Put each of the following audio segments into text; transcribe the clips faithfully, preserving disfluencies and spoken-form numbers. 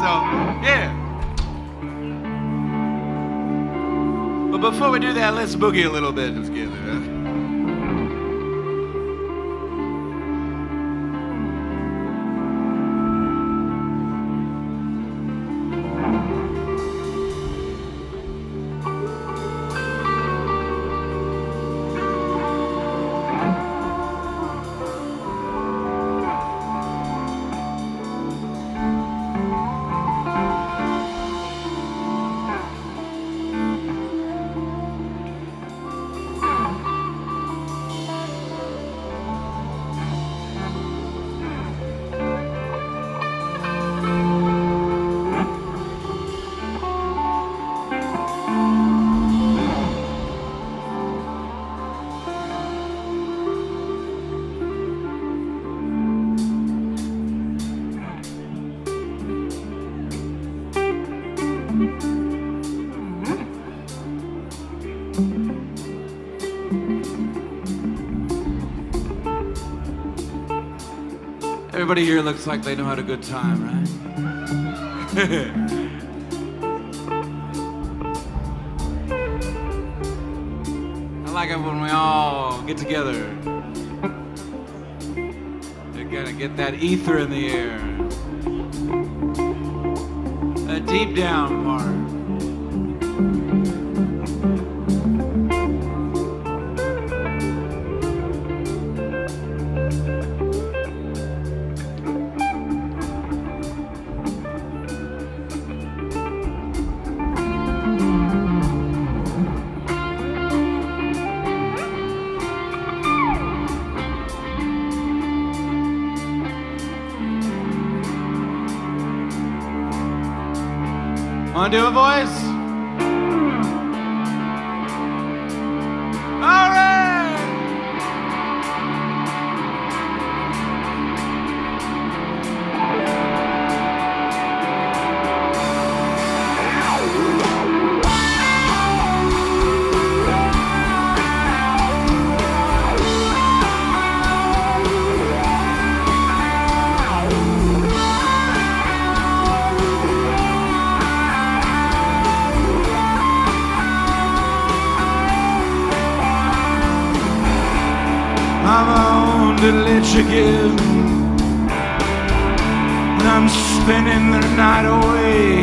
So, yeah. But before we do that, let's boogie a little bit together. Huh? Everybody here looks like they know how to good time, right? I like it when we all get together. They're gonna get that ether in the air. That deep down part. Wanna do it, boys? All right! I'm on to let you give, and I'm spending the night away.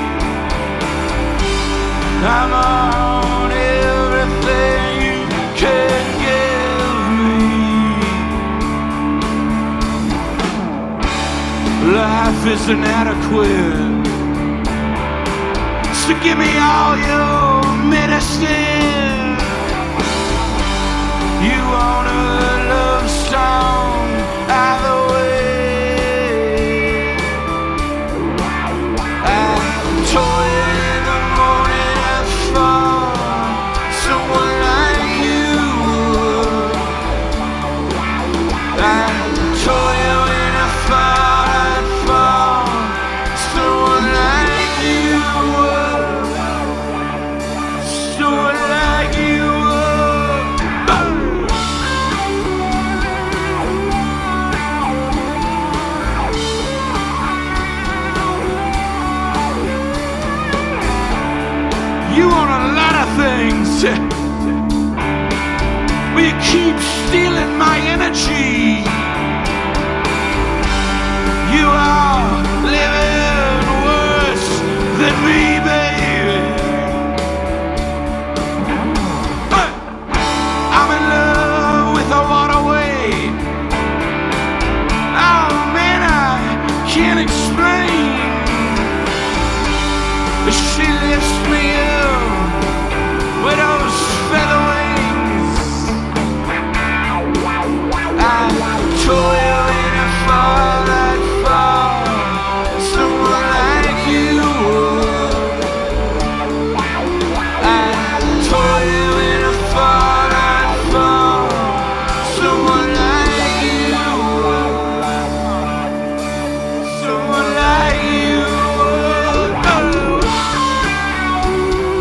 I'm on everything you can give me. Life is inadequate, so give me all your medicine. You want a love song either way. I told you in the morning I'd fall, someone like you would. I told you when I fall, I'd fall, someone like you would. Someone like you would. You want a lot of things, but you keep stealing my energy. You are living worse than me, baby. I'm in love with a waterway. Oh man, I can't explain. She lifts me up with those feather wings. I told you when I fall, I'd fall, someone like you would. I told you when I fall, I'd fall, someone like you would. Someone like you would. Oh.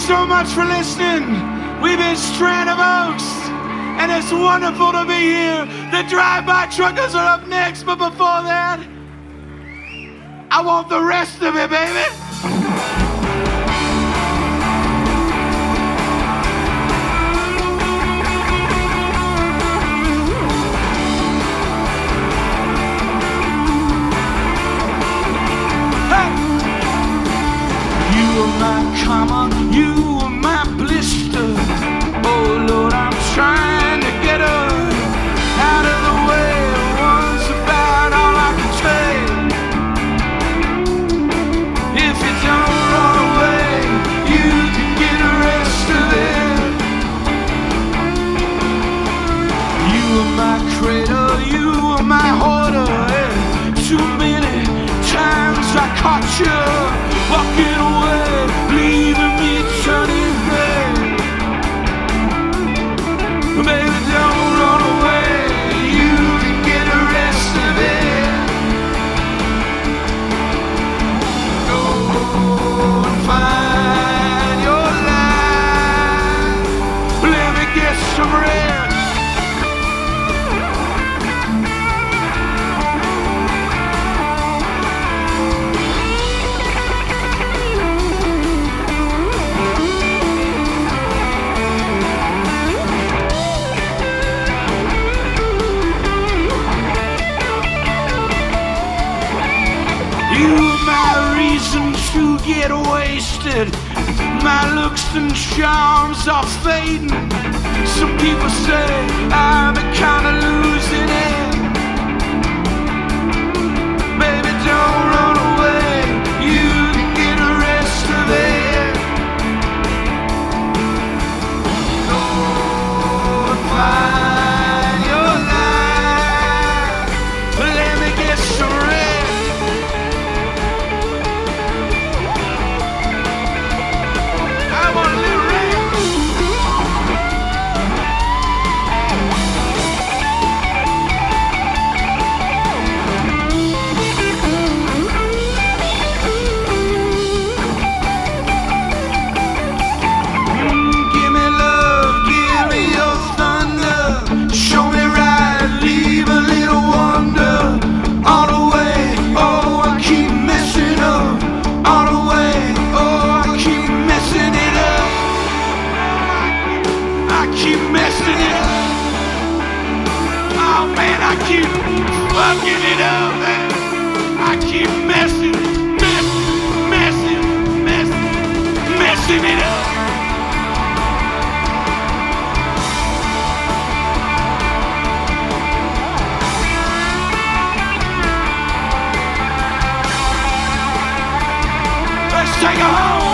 so much for listening. We've been Strand of Oaks, and it's wonderful to be here. The drive-by truckers are up next, but before that, I want the rest of it, baby. You are my karma, you are my blister. Oh Lord, I'm trying to get her out of the way. Once about all I can say. If you don't run away, you can get the rest of it. You are my cradle, you are my hoarder. Yeah. Too many times I caught you walking away, leaving me turning gray. Baby, don't run away, you can get the rest of it. Go and find your life, let me get some rest. You are my reason to get wasted. My looks and charms are fading. Some people say I'm kinda losing it. Baby, don't run away, you can get the rest of it. Go and find your life, let me get some rest. Fucking it up, man. I keep messing, messing, messing, messing, messing it up. Let's take her home.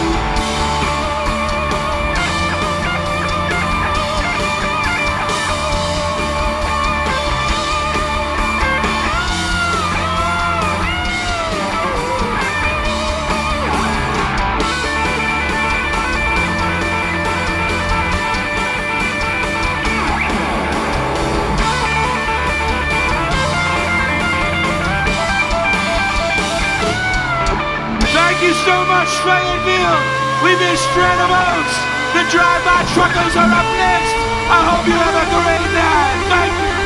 Thank you so much, Fayetteville. We've been Strand of Oaks. The drive-by truckers are up next. I hope you have a great night. Thank you.